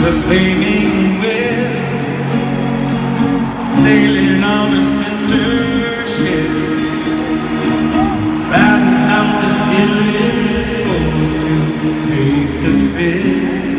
The flaming wheel sailing on the center ship, riding down the hill is supposed to make the trip.